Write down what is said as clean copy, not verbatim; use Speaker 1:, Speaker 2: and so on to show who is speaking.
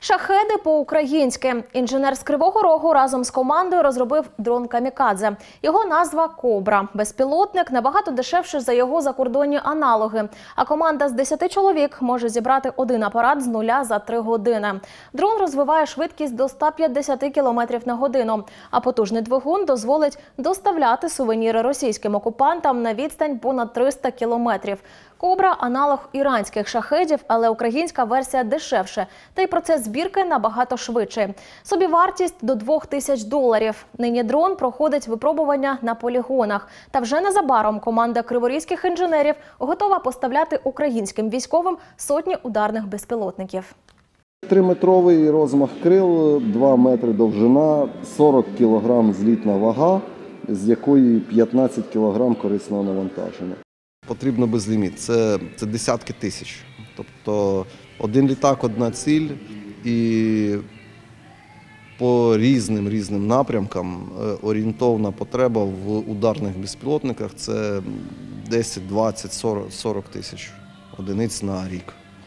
Speaker 1: Шахеди по-українськи. Інженер з Кривого Рогу разом з командою розробив дрон «Камікадзе». Його назва «Кобра». Безпілотник набагато дешевший за його закордонні аналоги. А команда з 10 чоловік може зібрати один апарат з нуля за 3 години. Дрон розвиває швидкість до 150 км на годину. А потужний двигун дозволить доставляти сувеніри російським окупантам на відстань понад 300 кілометрів. «Кобра» – аналог іранських шахедів, але українська версія дешевше. Та й процес збірки набагато швидший. Собівартість – до $2000. Нині дрон проходить випробування на полігонах. Та вже незабаром команда криворізьких інженерів готова поставляти українським військовим сотні ударних безпілотників.
Speaker 2: 3-метровий розмах крил, 2 метри довжина, 40 кг злітна вага, з якої 15 кг корисного навантаження. Потрібно безліміт, це десятки тисяч. Тобто один літак, одна ціль, і по різним напрямкам орієнтовна потреба в ударних безпілотниках – це 10, 20, 40 тисяч одиниць на рік.